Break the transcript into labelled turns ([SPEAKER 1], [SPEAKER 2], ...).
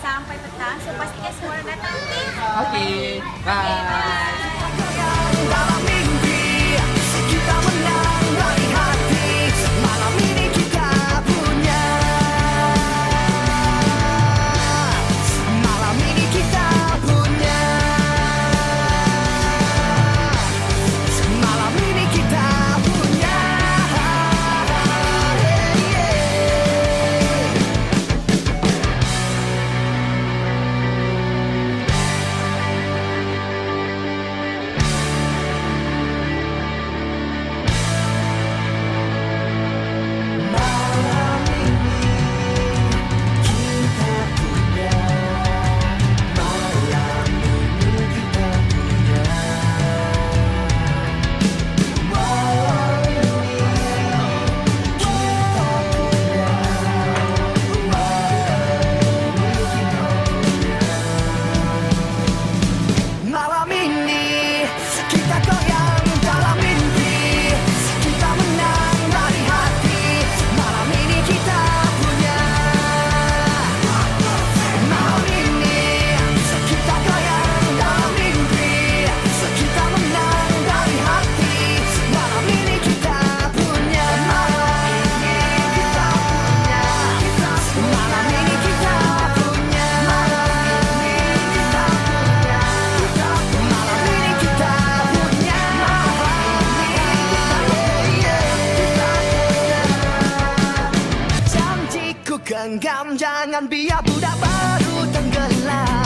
[SPEAKER 1] sampai petang. So pastikan semua orang datang, okey?
[SPEAKER 2] Okey, bye.
[SPEAKER 3] Dalam mimpi kita menang dari hati. Malam ini kita punya. Malam ini kita punya. Malam ini kita punya. Malam ini kita goyang dalam mimpi. Kita menang dari hati. Malam ini kita punya. Malam ini kita goyang dalam mimpi. Kita menang dari hati. Malam ini kita punya. Malam ini kita punya. Malam ini kita punya. Malam ini kita punya. Malam ini kita punya. Janjiku genggam, jangan biar budak baru tenggelam.